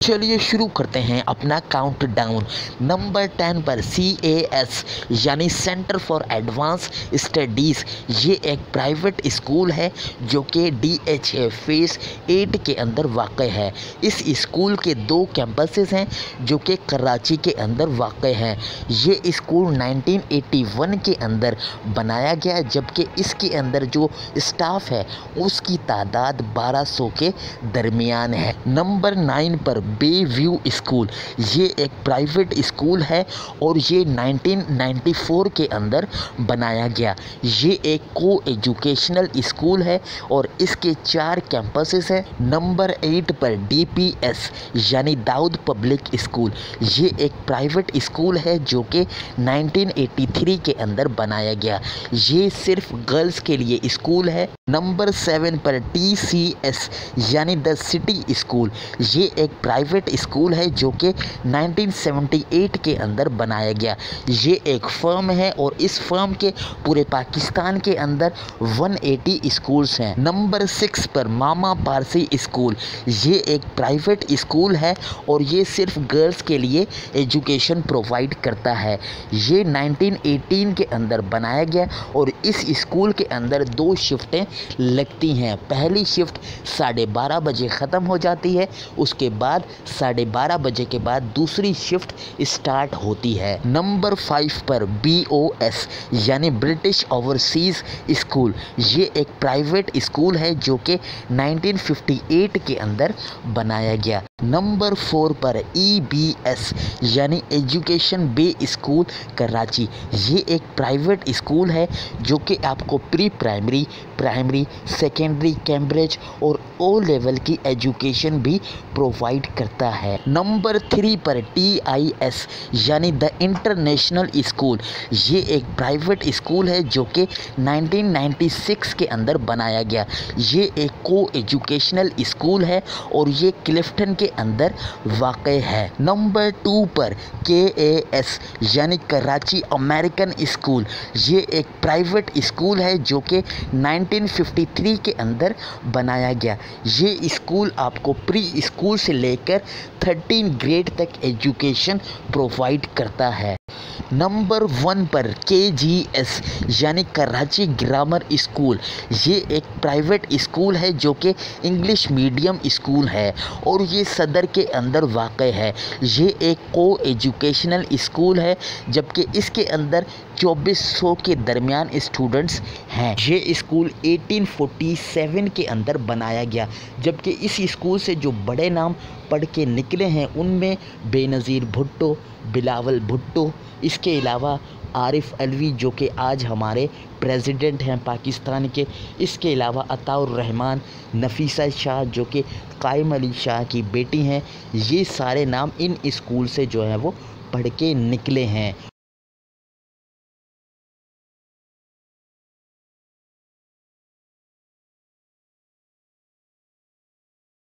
चलिए शुरू करते हैं अपना काउंटडाउन। नंबर 10 पर CAS यानी सेंटर फॉर एडवांस स्टडीज़, ये एक प्राइवेट स्कूल है जो कि DHA फेज़ 8 के अंदर वाक़ है। इस स्कूल के 2 कैंपसेस हैं जो कि कराची के अंदर वाक़ हैं। ये स्कूल 1981 के अंदर बनाया गया, जबकि इसके अंदर जो स्टाफ है उसकी तादाद 1200 के दरमियान है। नंबर 9 पर बे व्यू स्कूल, ये एक प्राइवेट स्कूल है और ये 1994 के अंदर बनाया गया। ये एक को एजुकेशनल स्कूल है और इसके 4 कैंपसेस हैं। नंबर 8 पर DPS यानी दाऊद पब्लिक स्कूल, ये एक प्राइवेट स्कूल है जो कि 1983 के अंदर बनाया गया। ये सिर्फ गर्ल्स के लिए स्कूल है। नंबर 7 पर TCS यानी द सिटी स्कूल, ये एक प्राइवेट स्कूल है जो कि 1978 के अंदर बनाया गया। ये एक फर्म है और इस फर्म के पूरे पाकिस्तान के अंदर 180 स्कूल्स हैं। नंबर 6 पर मामा पारसी स्कूल, ये एक प्राइवेट स्कूल है और ये सिर्फ गर्ल्स के लिए एजुकेशन प्रोवाइड करता है। ये 1918 के अंदर बनाया गया और इस स्कूल के अंदर 2 शिफ्टें लगती हैं। पहली शिफ्ट 12:30 बजे ख़त्म हो जाती है, उसके बाद 12:30 बजे के बाद दूसरी शिफ्ट स्टार्ट होती है। नंबर 5 पर BOS यानी ब्रिटिश ओवरसीज़ स्कूल, ये एक प्राइवेट स्कूल है जो कि 1958 के अंदर बनाया गया। नंबर 4 पर EBS यानी एजुकेशन बे स्कूल कराची, ये एक प्राइवेट स्कूल है जो कि आपको pre primary, primary, secondary, Cambridge और O लेवल की एजुकेशन भी प्रोवाइड करता है। नंबर 3 पर TIS यानी द इंटरनेशनल स्कूल, ये एक प्राइवेट स्कूल है जो कि 1996 के अंदर बनाया गया। ये एक को एजुकेशनल स्कूल है और ये क्लिफ्टन के अंदर वाक़ है। नंबर 2 पर KAS यानी कराची अमेरिकन स्कूल, ये एक प्राइवेट स्कूल है जो कि 1953 के अंदर बनाया गया। ये स्कूल आपको प्री स्कूल से लेकर 13 ग्रेड तक एजुकेशन प्रोवाइड करता है। नंबर 1 पर KGS यानी कराची ग्रामर स्कूल, ये एक प्राइवेट स्कूल है जो कि इंग्लिश मीडियम स्कूल है और ये सदर के अंदर वाक़ है। ये एक को एजुकेशनल स्कूल है जबकि इसके अंदर 2400 के दरमियान स्टूडेंट्स हैं। ये स्कूल 1847 के अंदर बनाया गया, जबकि इस स्कूल से जो बड़े नाम पढ़ के निकले हैं उनमें बेनज़ीर भुट्टो, बिलावल भुट्टो, इसके अलावा आरिफ अलवी जो कि आज हमारे प्रेसिडेंट हैं पाकिस्तान के, इसके अलावा अताउर रहमान, नफीसा शाह जो कि कायम अली शाह की बेटी हैं। ये सारे नाम इन स्कूल से जो हैं वो पढ़ के निकले हैं।